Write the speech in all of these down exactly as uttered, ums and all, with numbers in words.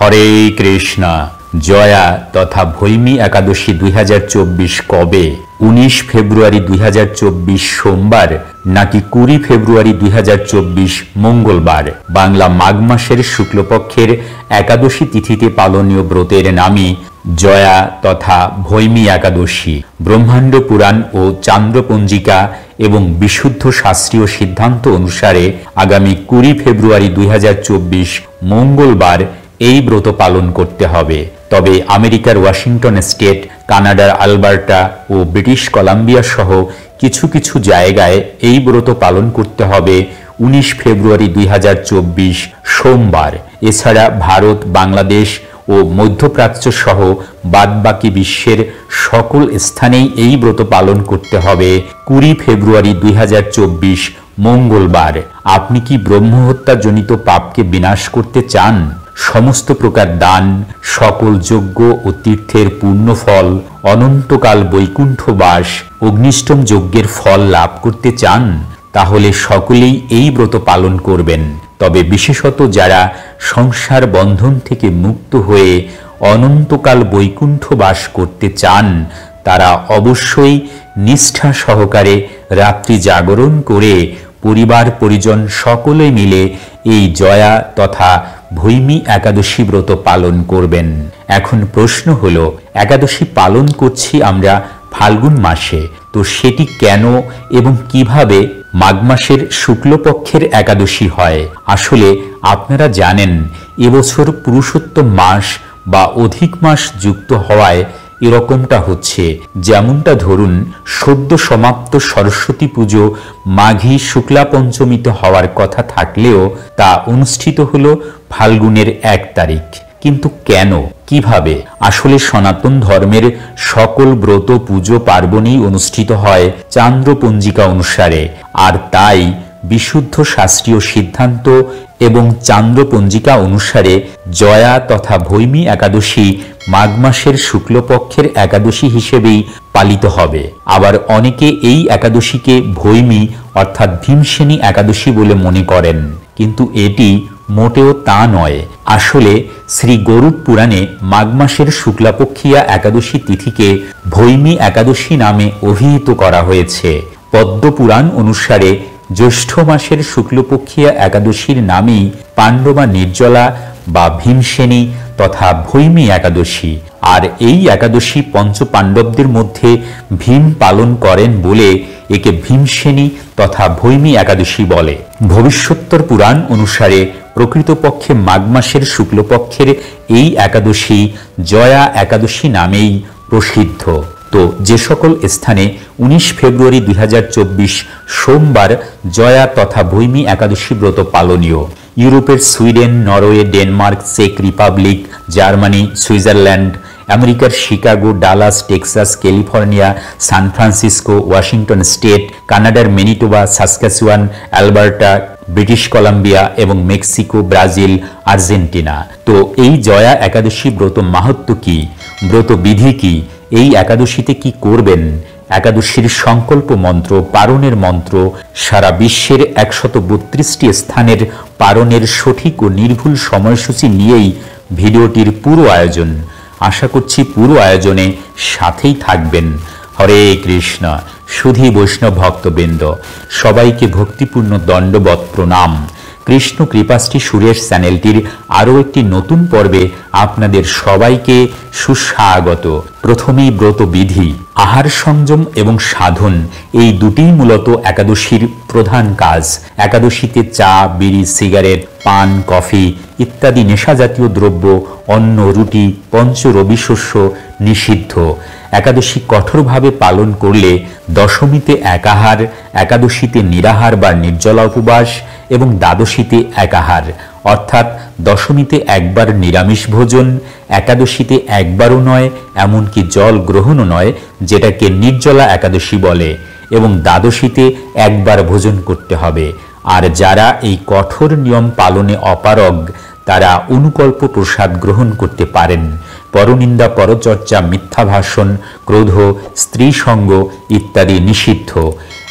হরে কৃষ্ণ। জয়া তথা ভৈমী একাদশী দুই হাজার চব্বিশ কবে? উনিশ ফেব্রুয়ারি দুই হাজার চব্বিশ সোমবার নাকি কুড়ি ফেব্রুয়ারি দুই হাজার চব্বিশ মঙ্গলবার? বাংলা মাঘ মাসের শুক্লপক্ষের একাদশী তিথিতে পালনীয় ব্রতের নামই জয়া তথা ভৈমী একাদশী। ব্রহ্মাণ্ড পুরাণ ও চান্দ্রপঞ্জিকা এবং বিশুদ্ধ শাস্ত্রীয় সিদ্ধান্ত অনুসারে আগামী কুড়ি ফেব্রুয়ারি দুই হাজার চব্বিশ মঙ্গলবার এই ব্রত পালন করতে হবে। তবে আমেরিকার ওয়াশিংটন স্টেট, কানাডার আলবার্টা ও ব্রিটিশ কলাম্বিয়া সহ কিছু কিছু জায়গায় এই ব্রত পালন করতে হবে উনিশ ফেব্রুয়ারি দুই হাজার চব্বিশ সোমবার। এছাড়া ভারত, বাংলাদেশ ও মধ্যপ্রাচ্য সহ বাদবাকি বিশ্বের সকল স্থানেই এই ব্রত পালন করতে হবে কুড়ি ফেব্রুয়ারি দুই হাজার চব্বিশ মঙ্গলবার। আপনি কি ব্রহ্মহত্যাজনিত পাপকে বিনাশ করতে চান? সমস্ত প্রকার দান, সকল যজ্ঞ ও তীর্থের পূর্ণ ফল, অনন্তকাল বৈকুণ্ঠবাস, অগ্নিষ্টম যজ্ঞের ফল লাভ করতে চান? তাহলে সকলেই এই ব্রত পালন করবেন। তবে বিশেষত যারা সংসার বন্ধন থেকে মুক্ত হয়ে অনন্তকাল বৈকুণ্ঠ বাস করতে চান, তারা অবশ্যই নিষ্ঠা সহকারে রাত্রি জাগরণ করে পরিবার পরিজন সকলে মিলে এই জয়া তথা ভৈমী একাদশী ব্রত পালন করবেন। এখন প্রশ্ন হলো, একাদশী পালন করছি আমরা ফাল্গুন মাসে, তো সেটি কেন এবং কিভাবে মাঘ মাসের শুক্লপক্ষের একাদশী হয়? আসলে আপনারা জানেন, এবছর পুরুষোত্তম মাস বা অধিক মাস যুক্ত হওয়ায় এরকমটা হচ্ছে। যেমনটা ধরুন, সদ্য সমাপ্ত সরস্বতী পুজো মাঘী শুক্লা পঞ্চমীতে হওয়ার কথা থাকলেও তা অনুষ্ঠিত হলো ফাল্গুনের এক তারিখ। কিন্তু কেন, কিভাবে? আসলে সনাতন ধর্মের সকল ব্রত পুজো পার্বণেই অনুষ্ঠিত হয় চান্দ্রপঞ্জিকা অনুসারে, আর তাই বিশুদ্ধ শাস্ত্রীয় সিদ্ধান্ত এবং চান্দ্রপঞ্জিকা অনুসারে জয়া তথা ভৈমী একাদশী মাঘ মাসের শুক্লপক্ষের একাদশী হিসেবেই পালিত হবে। আবার অনেকে এই একাদশীকে ভৈমী অর্থাৎ ভীমসেনী একাদশী বলে মনে করেন, কিন্তু এটি মোটেও তা নয়। আসলে শ্রী গরুড় পুরাণে মাঘ মাসের শুক্লাপক্ষিয়া একাদশী তিথিকে ভৈমী একাদশী নামে অভিহিত করা হয়েছে। পদ্ম পুরাণ অনুসারে জ্যৈষ্ঠ মাসের শুক্লপক্ষিয়া একাদশীর নামেই পাণ্ডবা নির্জলা বা ভীমসেনী তথা ভৈমী একাদশী। আর এই একাদশী পঞ্চপাণ্ডবদের মধ্যে ভীম পালন করেন বলে একে ভীমসেনী তথা ভৈমী একাদশী বলে। ভবিষ্যোত্তর পুরাণ অনুসারে প্রকৃতপক্ষে মাঘ মাসের শুক্লপক্ষের এই একাদশী জয়া একাদশী নামেই প্রসিদ্ধ। তো যে সকল স্থানে উনিশ ফেব্রুয়ারি দুই হাজার চব্বিশ সোমবার জয়া তথা ভৈমী একাদশী ব্রত পালনীয়: ইউরোপের সুইডেন, নরওয়ে, ডেনমার্ক, চেক রিপাবলিক, জার্মানি, সুইজারল্যান্ড, আমেরিকার Chicago, Dallas, Texas, California, San Francisco, Washington state, কানাডার Manitoba, Saskatchewan, Alberta, British Columbia এবং মেক্সিকো, ব্রাজিল, আর্জেন্টিনা। তো এই জয়া একাদশী ব্রত মাহাত্ম্য কি? ব্রত বিধি কি? এই একাদশীতে কি করবেন? একাদশীর সংকল্প মন্ত্র, পারণের মন্ত্র, সারা বিশ্বের একশত বত্রিশটি স্থানের পারণের সঠিক ও নির্ভুল সময়সূচি নিয়েই ভিডিওটির পুরো আয়োজন। আশা করছি পুরো আয়োজনে সাথেই থাকবেন। হরে কৃষ্ণ। সুধী বৈষ্ণব ভক্তবৃন্দ, সবাইকে ভক্তিপূর্ণ দণ্ডবৎ প্রণাম। কৃষ্ণ কৃপাশ্রী সুরেশ চ্যানেলটির আরও একটি নতুন পর্বে আপনাদের সবাইকে সুস্বাগত। প্রথমেই ব্রত বিধি। আহার সংযম এবং সাধন এই দুটিই মূলত একাদশীর প্রধান কাজ। একাদশীতে চা, বিড়ি, সিগারেট, পান, কফি ইত্যাদি নেশাজাতীয় দ্রব্য, অন্ন, রুটি, পঞ্চ রবি শস্য নিষিদ্ধ। একাদশী কঠোরভাবে পালন করলে দশমীতে একাহার, একাদশীতে নিরাহার বা নির্জলা উপবাস এবং দ্বাদশীতে একাহার অর্থাৎ দশমীতে একবার নিরামিষ ভোজন, একাদশীতে একবারও নয়, এমনকি জল গ্রহণও নয়, যেটাকে নির্জলা একাদশী বলে, এবং দ্বাদশীতে একবার ভোজন করতে হবে। আর যারা এই কঠোর নিয়ম পালনে অপারগ, তারা অনুকল্প প্রসাদ গ্রহণ করতে পারেন। পরনিন্দা, পরচর্চা, মিথ্যা ভাষণ, ক্রোধ, স্ত্রী সঙ্গ ইত্যাদি নিষিদ্ধ।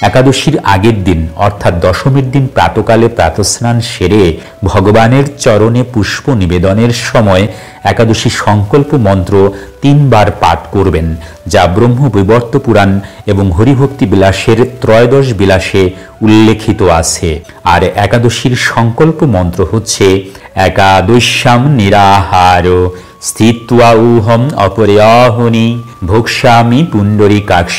একাদশীর আগের দিন অর্থাৎ দশমীর দিন প্রাতকালে প্রাতস্নান সেরে ভগবানের চরণে পুষ্প নিবেদনের সময় একাদশী সংকল্প মন্ত্র তিনবার পাঠ করবেন, যা ব্রহ্মবৈবর্ত পুরাণ এবং হরিভক্তি বিলাসের ত্রয়োদশ বিলাসে উল্লেখিত আছে। আর একাদশীর সংকল্প মন্ত্র হচ্ছে একাদশ্যাম নিরাহার স্থিত্বা উহম অপর্যাহনি ভোক্ষ্যামি পুণ্ডরীকাক্ষ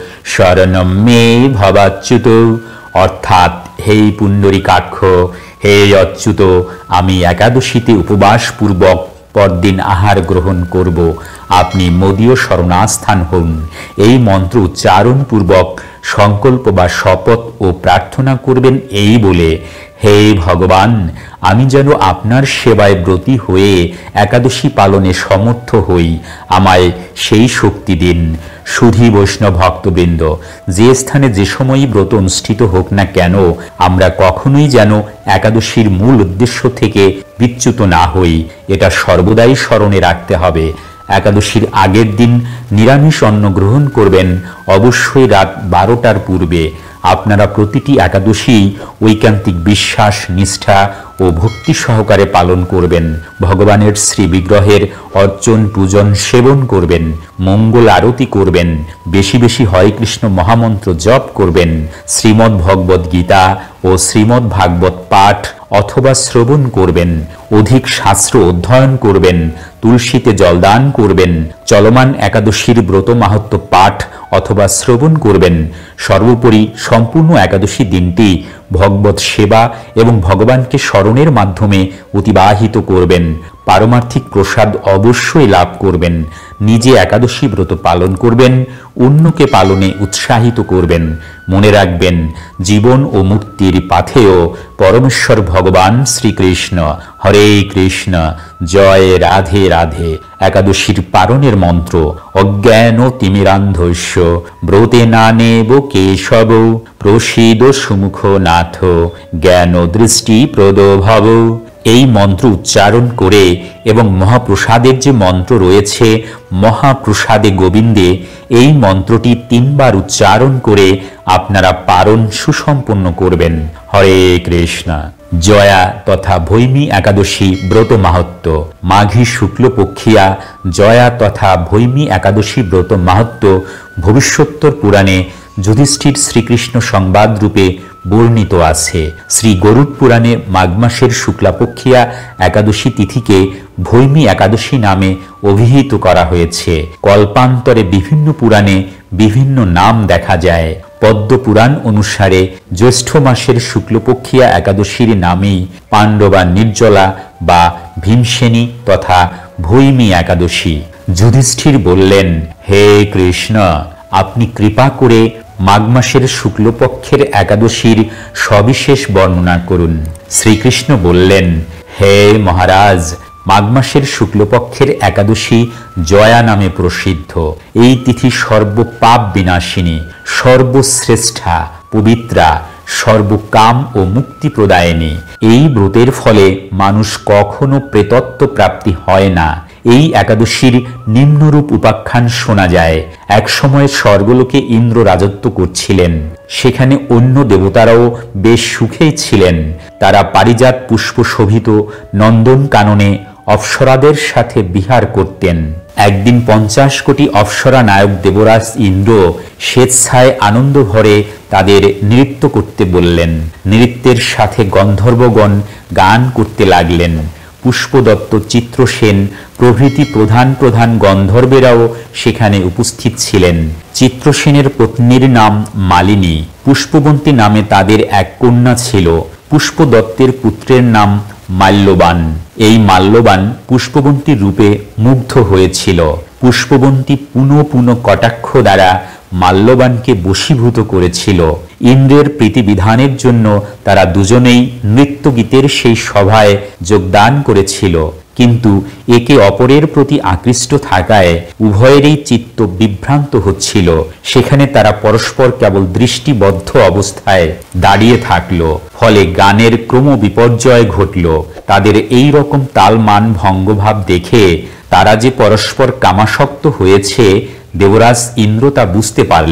শরণম মে ভবাচ্যুত। অর্থাৎ, হে পুণ্ডরীকাক্ষ, হে অচ্যুত, আমি একাদশীতে উপবাসপূর্বক পরদিন আহার গ্রহণ করব, আপনি মদীয় শরণাস্থান হন। এই মন্ত্র উচ্চারণ পূর্বক সংকল্প বা শপথ ও প্রার্থনা করবেন এই বলে, হে ভগবান, আমি যেন আপনার সেবায় ব্রতী হয়ে একাদশী পালনে সমর্থ হই, আমায় সেই শক্তি দিন। সুধী বৈষ্ণব ভক্তবৃন্দ, যে স্থানে যে সময়ই ব্রত অনুষ্ঠিত হোক না কেন, আমরা কখনোই যেন একাদশীর মূল উদ্দেশ্য থেকে বিচ্যুত না হই, এটা সর্বদাই স্মরণে রাখতে হবে। একাদশীর আগের দিন নিরামিষ অন্ন গ্রহণ করবেন, অবশ্যই রাত বারোটার পূর্বে। আপনারা প্রতিটি একাদশী ঐকান্তিক বিশ্বাস, নিষ্ঠা ও ভক্তি সহকারে পালন করবেন। ভগবানের শ্রী বিগ্রহের অর্চন, পূজন, সেবন করবেন, মঙ্গল আরতি করবেন, বেশি বেশি হরে কৃষ্ণ মহামন্ত্র জপ করবেন, শ্রীমদ্ ভগবদ্ গীতা ও শ্রীমদ্ ভাগবত পাঠ অথবা শ্রবণ করবেন, অধিক শাস্ত্র অধ্যয়ন করবেন, তুলসীতে জলদান করবেন, চলমান একাদশীর ব্রত মাহাত্ম্য পাঠ অথবা শ্রবণ করবেন। সর্বোপরি সম্পূর্ণ একাদশী দিনটি ভগবত সেবা এবং ভগবানকে স্মরণের মাধ্যমে অতিবাহিত করবেন। পারমার্থিক প্রসাদ অবশ্যই লাভ করবেন। নিজে একাদশী ব্রত পালন করবেন, অন্যকে পালনে উৎসাহিত করবেন। মনে রাখবেন, জীবন ও মুক্তির পাথেয় পরমেশ্বর ভগবান শ্রীকৃষ্ণ। হরে কৃষ্ণ, জয় রাধে রাধে। একাদশীর পালনের মন্ত্র অজ্ঞান তিমিরান্ধস্য ব্রতে নানেব কেশব প্রসীদ সুমুখ নাথ জ্ঞান দৃষ্টি প্রদ ভব। এই মন্ত্র উচ্চারণ করে এবং মহাপ্রসাদের যে মন্ত্র রয়েছে মহাপ্রসাদে গোবিন্দে, এই মন্ত্রটি তিনবার উচ্চারণ করে আপনারা পারণ সুসম্পন্ন করবেন। হরে কৃষ্ণ। জয়া তথা ভৈমী একাদশী ব্রত মাহাত্ম্য। মাঘী শুক্লপক্ষিয়া জয়া তথা ভৈমী একাদশী ব্রত মাহাত্ম্য ভবিষ্যোত্তর পুরাণে যুধিষ্ঠির শ্রীকৃষ্ণ সংবাদ রূপে বর্ণিত আছে। শ্রী গরুড় পুরাণে মাঘ মাসের শুক্লাপক্ষিয়া একাদশী তিথিকে ভৈমী একাদশী নামে অভিহিত করা হয়েছে। কল্পান্তরে বিভিন্ন পুরাণে বিভিন্ন নাম দেখা যায়। পদ্ম পুরাণ অনুসারে জ্যৈষ্ঠ মাসের শুক্লপক্ষিয়া একাদশীর নামেই পাণ্ডবা নির্জলা বা ভীমসেনী তথা ভৈমী একাদশী। যুধিষ্ঠির বললেন, হে কৃষ্ণ, আপনি কৃপা করে মাঘ মাসের শুক্লপক্ষের একাদশীর সবিশেষ বর্ণনা করুন। শ্রীকৃষ্ণ বললেন, হে মহারাজ, মাঘ মাসের শুক্লপক্ষের একাদশী জয়া নামে প্রসিদ্ধ। এই তিথি সর্বপাপ বিনাশিনী, সর্বশ্রেষ্ঠা, পবিত্রা, সর্বকাম ও মুক্তি প্রদায়িনী। এই ব্রতের ফলে মানুষ কখনো প্রেতত্ব প্রাপ্তি হয় না। এই একাদশীর নিম্নরূপ উপাখ্যান শোনা যায়। এক সময় স্বর্গলোকে ইন্দ্র রাজত্ব করছিলেন। সেখানে অন্য দেবতারাও বেশ সুখেই ছিলেন। তারা পারিজাত পুষ্প শোভিত নন্দন কাননে অপ্সরাদের সাথে বিহার করতেন। একদিন পঞ্চাশ কোটি অপ্সরা নায়ক দেবরাজ ইন্দ্র স্বেচ্ছায় আনন্দ ভরে তাদের নৃত্য করতে বললেন। নৃত্যের সাথে গন্ধর্বগণ গান করতে লাগলেন। পুষ্পদত্ত, চিত্রসেন প্রভৃতি প্রধান প্রধান গন্ধর্বেরাও সেখানে উপস্থিত ছিলেন। চিত্রসেনের পত্নীর নাম মালিনী। পুষ্পবন্তী নামে তাদের এক কন্যা ছিল। পুষ্পদত্তের পুত্রের নাম মাল্যবান। এই মাল্যবান পুষ্পবন্তীর রূপে মুগ্ধ হয়েছিল। পুষ্পবন্তী পুনঃ পুনঃ কটাক্ষ দ্বারা মাল্যবানকে বশীভূত করেছিল। ইন্দ্রের প্রীতিবিধানের জন্য তারা দুজনেই নৃত্যগীতের সেই সভায় যোগদান করেছিল। কিন্তু একে অপরের প্রতি আকৃষ্ট থাকায় উভয়েরই চিত্ত বিভ্রান্ত হচ্ছিল। সেখানে তারা পরস্পর কেবল দৃষ্টিবদ্ধ অবস্থায় দাঁড়িয়ে থাকল। ফলে গানের ক্রম বিপর্যয় ঘটল। তাদের এই রকম তালমান ভঙ্গভাব দেখে তারা যে পরস্পর কামাসক্ত হয়েছে দেবরাজ ইন্দ্র তা বুঝতে পারলেন।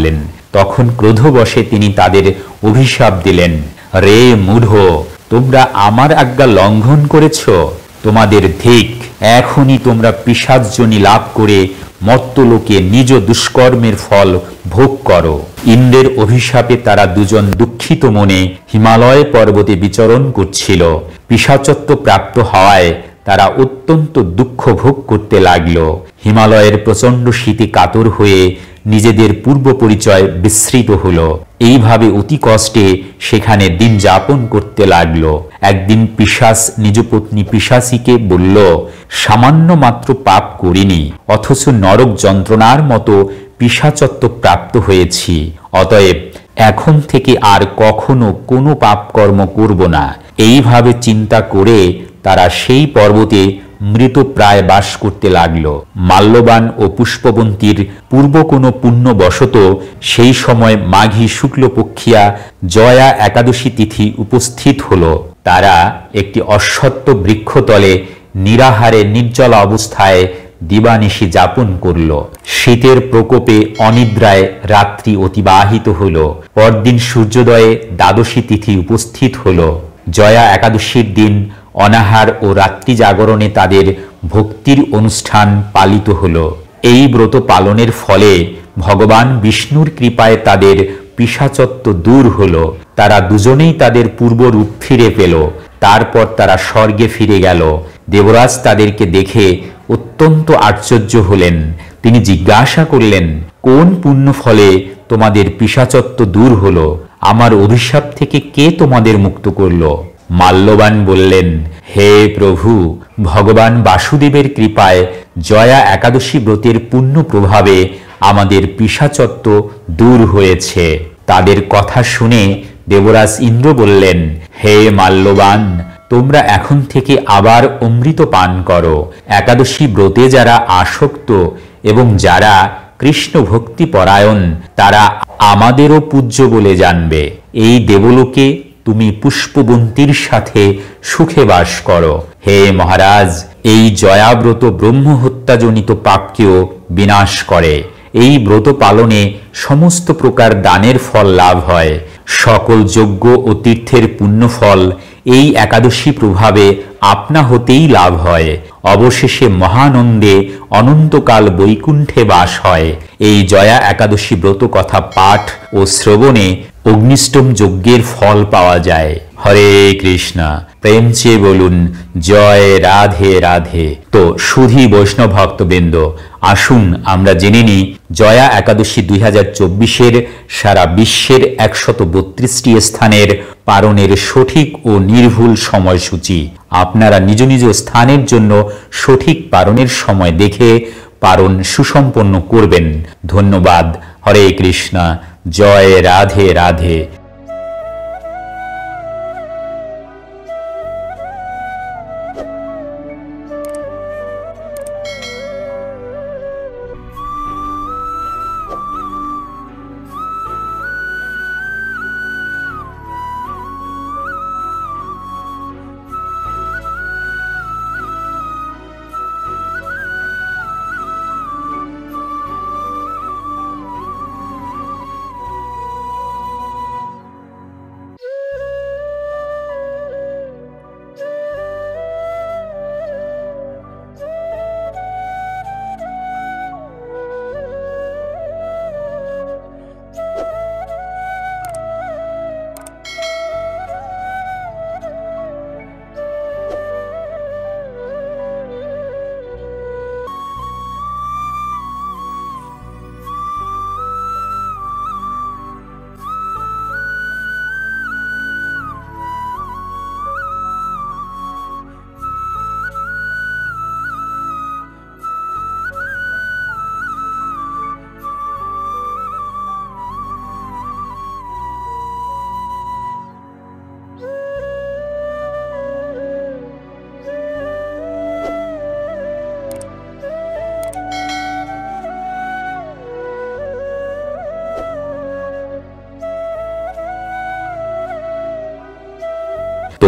তখন ক্রোধবশে তিনি তাদের অভিশাপ দিলেন, রে মূঢ়, তোমরা আমার আজ্ঞা লঙ্ঘন করেছ, তোমাদের ধিক, এখনই তোমরা পিশাচজনি লাভ করে মর্ত্যলোকে নিজ দুষ্কর্মের ফল ভোগ করো। ইন্দ্রের অভিশাপে তারা দুজন দুঃখিত মনে হিমালয় পর্বতে বিচরণ করছিল। পিশাচত্ব প্রাপ্ত হওয়ায় তারা অত্যন্ত দুঃখ ভোগ করতে লাগল। হিমালয়ের প্রচণ্ড শীতে কাতর হয়ে নিজেদের পূর্ব পরিচয় বিস্মৃত হল। এইভাবে অতি কষ্টে সেখানে দিন যাপন করতে লাগল। একদিন পিশাচ নিজ পত্নী পিশাচীকে বলল, সামান্য মাত্র পাপ করিনি, অথচ নরক যন্ত্রণার মতো পিশাচত্ব প্রাপ্ত হয়েছি। অতএব এখন থেকে আর কখনো কোনো পাপকর্ম করব না। এইভাবে চিন্তা করে তারা সেই পর্বতে মৃতপ্রায় বাস করতে লাগল। মাল্যবান ও পুষ্পবন্তীর পূর্ব কোনো পুণ্যবশত সেই সময় মাঘী শুক্লপক্ষিয়া জয়া একাদশী তিথি উপস্থিত হল। তারা একটি অশ্বত্থ বৃক্ষতলে নিরাহারে নির্জলা অবস্থায় দিবানিশি যাপন করল। শীতের প্রকোপে অনিদ্রায় রাত্রি অতিবাহিত হল। পরদিন সূর্যোদয়ে দ্বাদশী তিথি উপস্থিত হল। জয়া একাদশীর দিন অনাহার ও রাত্রি জাগরণে তাদের ভক্তির অনুষ্ঠান পালিত হল। এই ব্রত পালনের ফলে ভগবান বিষ্ণুর কৃপায় তাদের পিশাচত্ব দূর হল। তারা দুজনেই তাদের পূর্বরূপ ফিরে পেল। তারপর তারা স্বর্গে ফিরে গেল। দেবরাজ তাদেরকে দেখে অত্যন্ত আশ্চর্য হলেন। তিনি জিজ্ঞাসা করলেন, কোন পুণ্য ফলে তোমাদের পিশাচত্ব দূর হল? আমার অভিশাপ থেকে কে তোমাদের মুক্ত করল? মাল্যবান বললেন, হে প্রভু, ভগবান বাসুদেবের কৃপায় জয়া একাদশী ব্রতের পুণ্য প্রভাবে আমাদের পিশাচত্ব দূর হয়েছে। তাদের কথা শুনে দেবরাজ ইন্দ্র বললেন, হে মাল্যবান, তোমরা এখন থেকে আবার অমৃত পান করো। একাদশী ব্রতে যারা আসক্ত এবং যারা কৃষ্ণ ভক্তি পরায়ণ তারা আমাদেরও পূজ্য বলে জানবে। এই দেবলোকে তুমি পুষ্পবন্তীর সাথে সুখে বাস করো। হে মহারাজ, এই জয়াব্রত ব্রহ্মহত্যাজনিত পাপকেও বিনাশ করে। এই ব্রত পালনে সমস্ত প্রকার দানের ফল লাভ হয়। সকল যজ্ঞ ও তীর্থের পুণ্যফল এই একাদশী প্রভাবে আপনা হতেই লাভ হয়। অবশেষে মহানন্দে অনন্তকাল বৈকুণ্ঠে বাস হয়। এই জয়া একাদশী ব্রত কথা পাঠ ও শ্রবণে অগ্নিষ্টম যজ্ঞের ফল পাওয়া যায়। হরে কৃষ্ণা, প্রেম চেয়ে বলুন জয় রাধে রাধে। তো সুধী বৈষ্ণব ভক্তবৃন্দ, আসুন আমরা জেনে নিই জয়া একাদশী দুই হাজার চব্বিশের সারা বিশ্বের একশত বত্রিশটি স্থানের পারণের সঠিক ও নির্ভুল সময়সূচি। আপনারা নিজ নিজ স্থানের জন্য সঠিক পারণের সময় দেখে পারণ সুসম্পন্ন করবেন। ধন্যবাদ। হরে কৃষ্ণা, জয় রাধে রাধে।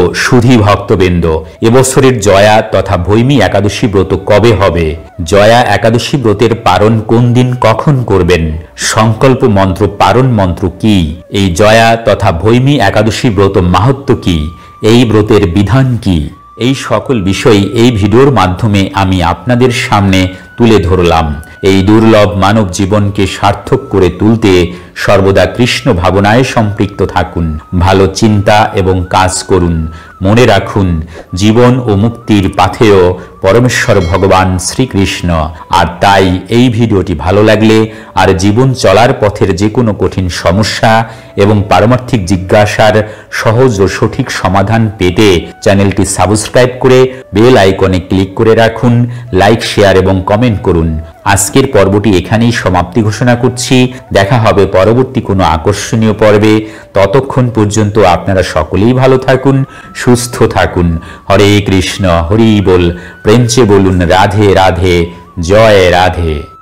সুধী ভক্তবৃন্দ, এবছরের জয়া তথা ভৈমী একাদশী ব্রত কবে হবে? জয়া একাদশী ব্রতের পারণ কোন দিন কখন করবেন? সংকল্প মন্ত্র পারণ মন্ত্র কি? এই জয়া তথা ভৈমী একাদশী ব্রত মাহাত্ম্য কি? এই ব্রতের বিধান কি? এই সকল বিষয় এই ভিডিওর মাধ্যমে আমি আপনাদের সামনে তুলে ধরলাম। এই দুর্লভ মানব জীবনকে সার্থক করে তুলতে সর্বদা কৃষ্ণ ভাবনায় সম্পৃক্ত থাকুন, ভালো চিন্তা এবং কাজ করুন। মনে রাখুন, জীবন ও মুক্তির পাথেয় পরমেশ্বর ভগবান শ্রীকৃষ্ণ। আর তাই এই ভিডিওটি ভালো লাগলে আর জীবন চলার পথের যে কোনো কঠিন সমস্যা এবং পারমার্থিক জিজ্ঞাসার সহজ ও সঠিক সমাধান পেতে চ্যানেলটি সাবস্ক্রাইব করে বেল আইকনে ক্লিক করে রাখুন, লাইক, শেয়ার এবং কমেন্ট করুন। আজকের পর্বটি এখানেই সমাপ্তি ঘোষণা করছি। দেখা হবে পরবর্তী কোনো আকর্ষণীয় পর্বে। ততক্ষণ পর্যন্ত আপনারা সকলেই ভালো থাকুন, সুস্থ থাকুন। হরে কৃষ্ণ, হরি বল, প্রেমচে বলুন রাধে রাধে, জয় রাধে।